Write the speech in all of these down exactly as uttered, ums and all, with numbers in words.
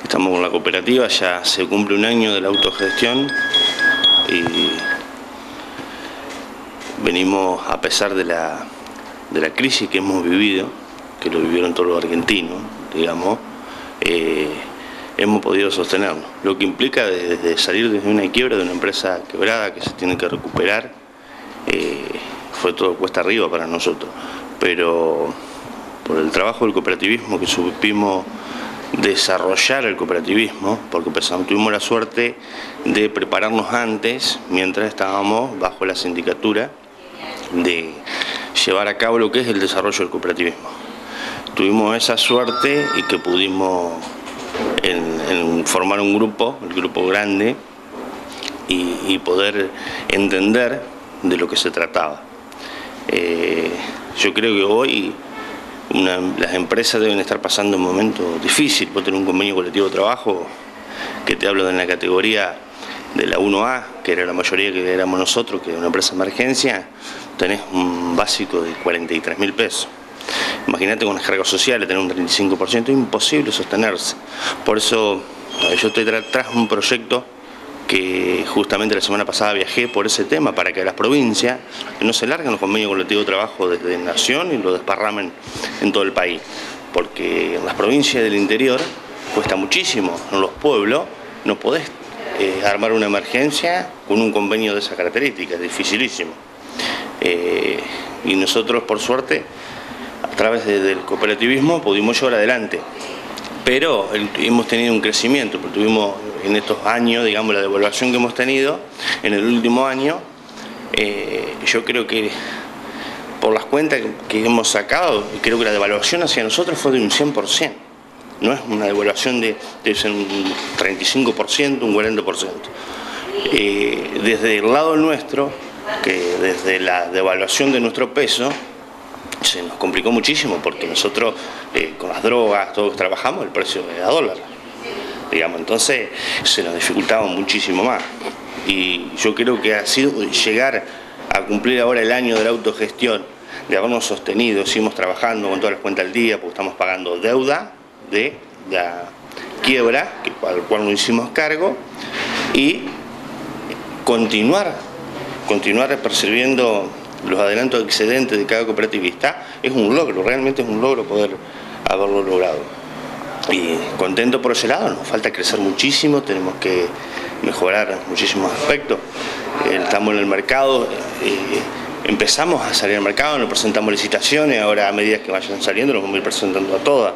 Estamos con la cooperativa, ya se cumple un año de la autogestión y venimos, a pesar de la, de la crisis que hemos vivido, que lo vivieron todos los argentinos, digamos, eh, hemos podido sostenernos. Lo que implica desde salir desde una quiebra de una empresa quebrada que se tiene que recuperar, eh, fue todo cuesta arriba para nosotros, pero por el trabajo del cooperativismo que supimos desarrollar el cooperativismo, porque tuvimos la suerte de prepararnos antes, mientras estábamos bajo la sindicatura, de llevar a cabo lo que es el desarrollo del cooperativismo. Tuvimos esa suerte y que pudimos en, en formar un grupo, el grupo grande, y, y poder entender de lo que se trataba. Eh, yo creo que hoy Una, las empresas deben estar pasando un momento difícil. Vos tenés un convenio colectivo de trabajo, que te hablo de la categoría de la uno A, que era la mayoría que éramos nosotros, que era una empresa de emergencia, tenés un básico de cuarenta y tres mil pesos. Imagínate con las cargas sociales, tener un treinta y cinco por ciento, es imposible sostenerse. Por eso yo estoy tras un proyecto que justamente la semana pasada viajé por ese tema, para que las provincias no se larguen los convenios colectivos de trabajo desde Nación y lo desparramen en todo el país, porque en las provincias del interior cuesta muchísimo, en los pueblos no podés eh, armar una emergencia con un convenio de esa característica, es dificilísimo. Eh, y nosotros, por suerte, a través de, del cooperativismo pudimos llevar adelante. Pero hemos tenido un crecimiento, porque tuvimos en estos años, digamos, la devaluación que hemos tenido en el último año. Eh, yo creo que por las cuentas que hemos sacado, creo que la devaluación hacia nosotros fue de un cien por ciento. No es una devaluación de, de un treinta y cinco por ciento, un cuarenta por ciento. Eh, desde el lado nuestro, que desde la devaluación de nuestro peso, se nos complicó muchísimo, porque nosotros eh, con las drogas, todos trabajamos, el precio era dólar, digamos, entonces se nos dificultaba muchísimo más. Y yo creo que ha sido llegar a cumplir ahora el año de la autogestión, de habernos sostenido, seguimos trabajando con todas las cuentas al día, porque estamos pagando deuda de la quiebra, que, al cual nos hicimos cargo, y continuar, continuar percibiendo los adelantos excedentes de cada cooperativista. Es un logro, realmente es un logro poder haberlo logrado. Y contento por ese lado. Nos falta crecer muchísimo, tenemos que mejorar muchísimos aspectos. Eh, estamos en el mercado, eh, empezamos a salir al mercado, nos presentamos licitaciones, ahora a medida que vayan saliendo nos vamos a ir presentando a todas.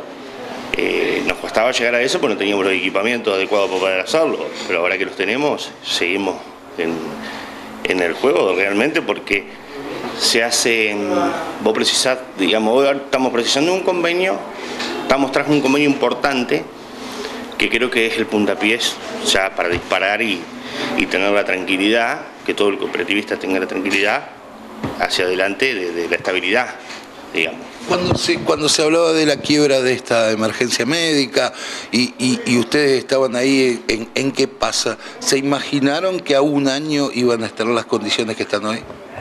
Eh, nos costaba llegar a eso porque no teníamos los equipamientos adecuados para poder hacerlo, pero ahora que los tenemos, seguimos en, en el juego realmente, porque se hace, vos precisás, digamos, hoy estamos precisando un convenio, estamos tras un convenio importante, que creo que es el puntapié ya para disparar y, y tener la tranquilidad, que todo el cooperativista tenga la tranquilidad hacia adelante de, de la estabilidad, digamos. Cuando se, cuando se hablaba de la quiebra de esta emergencia médica y, y, y ustedes estaban ahí, en, ¿en qué pasa? ¿Se imaginaron que a un año iban a estar las condiciones que están hoy?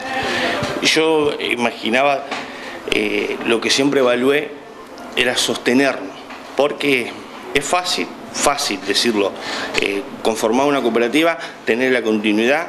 Yo imaginaba, eh, lo que siempre evalué era sostenernos, porque es fácil, fácil decirlo, eh, conformar una cooperativa, tener la continuidad,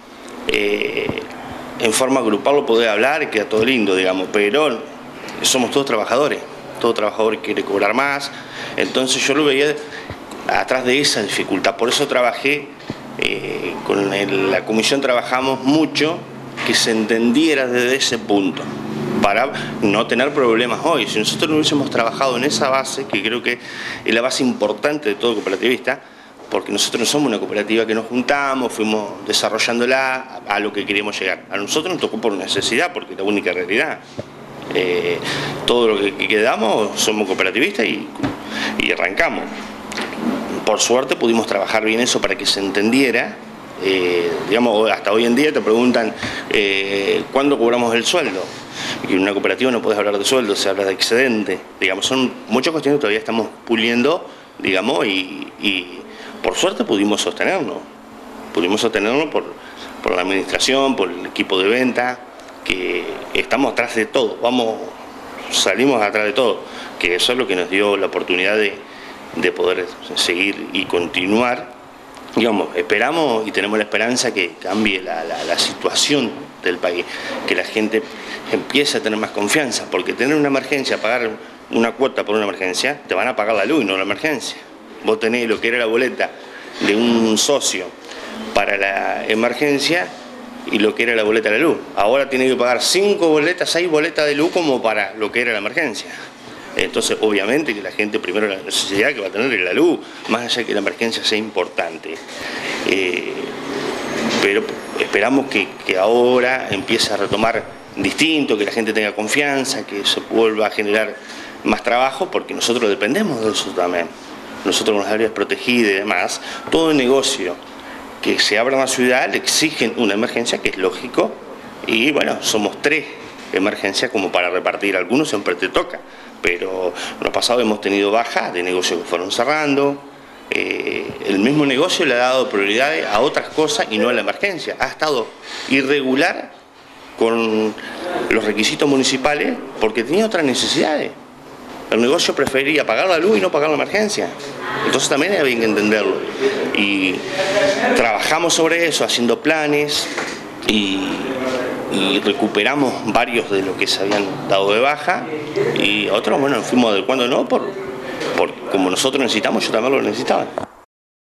eh, en forma grupal lo poder hablar, queda todo lindo, digamos, pero somos todos trabajadores, todo trabajador quiere cobrar más, entonces yo lo veía atrás de esa dificultad, por eso trabajé, eh, con el, la comisión trabajamos mucho, que se entendiera desde ese punto, para no tener problemas hoy. Si nosotros no hubiésemos trabajado en esa base, que creo que es la base importante de todo cooperativista, porque nosotros no somos una cooperativa que nos juntamos, fuimos desarrollándola a, a lo que queríamos llegar. A nosotros nos tocó por necesidad, porque es la única realidad. Eh, todo lo que, que quedamos somos cooperativistas y, y arrancamos. Por suerte pudimos trabajar bien eso para que se entendiera. Eh, digamos, hasta hoy en día te preguntan eh, ¿cuándo cobramos el sueldo? Y en una cooperativa no podés hablar de sueldo, se habla de excedente, digamos, son muchas cuestiones que todavía estamos puliendo, digamos, y, y por suerte pudimos sostenernos, pudimos sostenernos por, por la administración, por el equipo de venta, que estamos atrás de todo, vamos, salimos atrás de todo, que eso es lo que nos dio la oportunidad de, de poder seguir y continuar. Digamos, esperamos y tenemos la esperanza que cambie la, la, la situación del país, que la gente empiece a tener más confianza, porque tener una emergencia, pagar una cuota por una emergencia, te van a pagar la luz y no la emergencia. Vos tenés lo que era la boleta de un socio para la emergencia y lo que era la boleta de la luz. Ahora tiene que pagar cinco boletas, seis boletas de luz como para lo que era la emergencia. Entonces, obviamente que la gente primero la necesidad que va a tener es la luz, más allá de que la emergencia sea importante. Eh, pero esperamos que, que ahora empiece a retomar distinto, que la gente tenga confianza, que se vuelva a generar más trabajo, porque nosotros dependemos de eso también. Nosotros con las áreas protegidas y demás, todo negocio que se abra en la ciudad le exigen una emergencia, que es lógico, y bueno, somos tres emergencias como para repartir, algunos siempre te toca, pero en lo pasado hemos tenido bajas de negocios que fueron cerrando, eh, el mismo negocio le ha dado prioridades a otras cosas y no a la emergencia, ha estado irregular con los requisitos municipales porque tenía otras necesidades. El negocio prefería pagar la luz y no pagar la emergencia. Entonces también había que entenderlo. Y trabajamos sobre eso, haciendo planes y, y recuperamos varios de los que se habían dado de baja y otros, bueno, nos fuimos adecuando, ¿no? Por, por como nosotros necesitamos, yo también lo necesitaba.